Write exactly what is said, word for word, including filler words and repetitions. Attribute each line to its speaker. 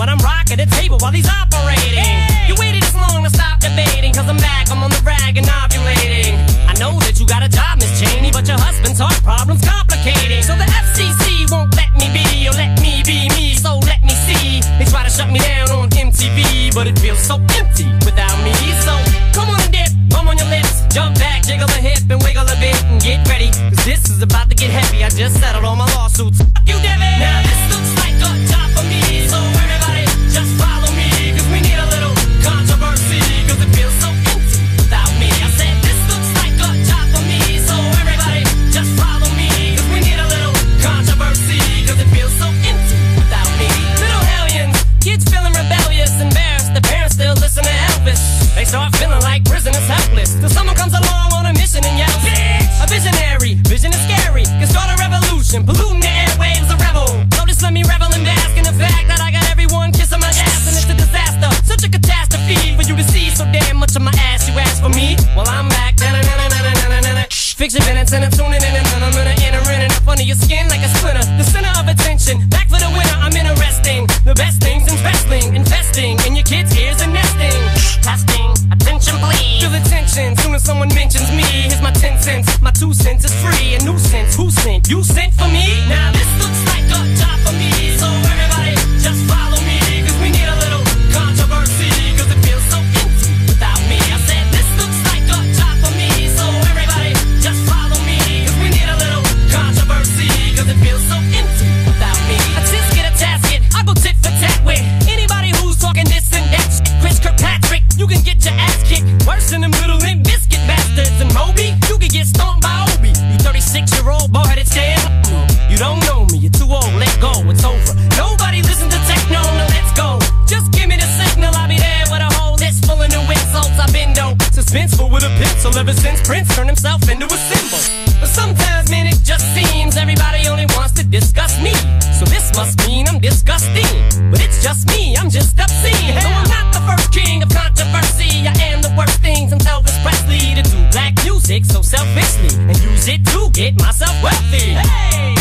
Speaker 1: but I'm rocking the table while he's operating. Hey! You waited this long to stop debating, cause I'm back, I'm on the rag and ovulating. I know that you got a job, Miss Cheney, but your husband's heart problem's complicating. So the F C C won't let me be, or let me be me, so let me see. They try to shut me down on M T V, but it feels so empty without me. So come on and dip, bum on your lips, jump back, jiggle a hip and wiggle a bit and get ready, cause this is about to get heavy. I just settled all my lawsuits. Fuck you, Devin. Now this looks like a job for me, so everybody just follow me, cause we need a little controversy, cause it feels so empty without me. I said this looks like a job for me, so everybody just follow me, cause we need a little controversy, cause it feels so empty without me. Little hellions, kids feeling rebellious, embarrassed, the parents still listen to Elvis. They start feeling like prisoners helpless, till someone comes along on a mission and yells, bitch! A visionary, vision is scary, can start a revolution, polluting the airwaves, a rebel. So just let me revel and bask in the fact that I got everyone kissing my ass, and it's a disaster, such a catastrophe for you to see so damn much of my ass. You ask for me, well I'm back. Fix your minutes and I'm tuning in and I'm gonna enter in and up under your skin like a splinter. The center of attention, back for the winner, I'm interesting. The best things in wrestling, investing in your kids' ears and nesting. Testing, attention please. Feel the tension, soon as someone mentions me. Here's my ten cents, my two cents is free. A nuisance, who sent? You sent for me? Now this looks like a job for me, so everybody just follow me, cause we need a little controversy, cause it feels so empty without me. I said this looks like a job for me, so everybody just follow me, cause we need a little controversy, cause it feels so empty without me. A tisk get a tasket, I go tit for tat with anybody who's talking this and that shit. Chris Kirkpatrick, you can get your ass kicked worse than them little Limp Bizkit bastards. And Moby, you can get stomped by Obi. You thirty-six year old boy headed stay. You don't know me, you're too old, let go, it's over. Nobody listen to techno, no let's go. Just give me the signal, I'll be there with a whole list full of new insults. I've been dope, suspenseful with a pencil ever since Prince turned himself into a symbol. But sometimes, man, it just seems everybody only wants to discuss me. So this must mean I'm disgusting. But it's just me, I'm just obscene. No, I'm not the first king of controversy. I am the worst thing since Elvis Presley to do black music so selfishly and use it to get myself wealthy. Hey!